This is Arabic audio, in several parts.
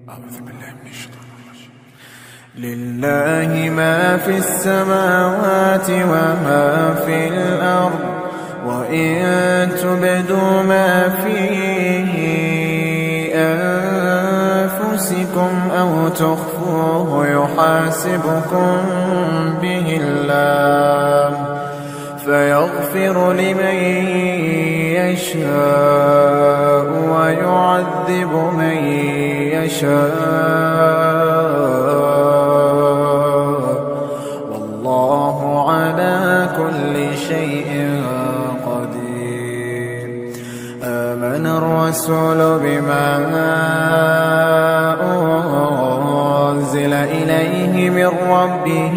أعوذ بالله من الشيطان الرجيم. لله ما في السماوات وما في الأرض، وإن تبدوا ما في أنفسكم أو تخفوه يحاسبكم به الله، فيغفر لمن يشاء ويعذب من يشاء، والله على كل شيء قدير. آمن الرسول بما أنزل إليه من ربه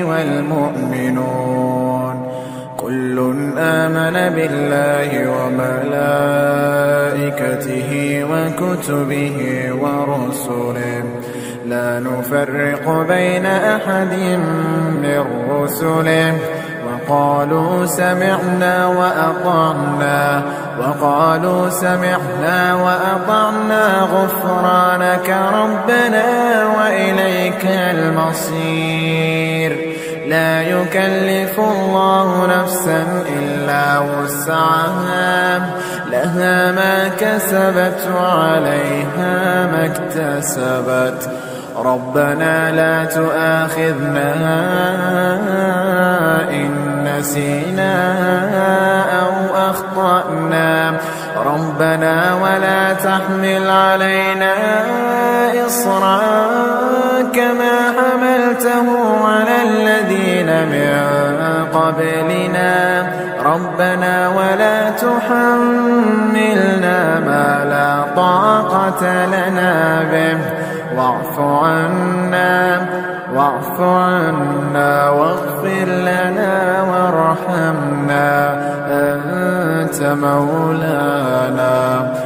والمؤمنون كل آمن بالله وملائكته وكتبه ورسله لا نفرق بين أحد من رسله، وقالوا سمعنا وأطعنا غفرانك ربنا وإليك المصير. لا يكلف الله نفسا إلا وسعها، لها ما كسبت وعليها ما اكتسبت. ربنا لا تؤاخذنا إن نسينا أو أخطأنا، ربنا ولا تحمل علينا إصرا كما حملته على الذين من قبلنا، ربنا ولا تحملنا ما لا طاقة لنا به، واعف عنا واغفر لنا وارحمنا، أنت مولانا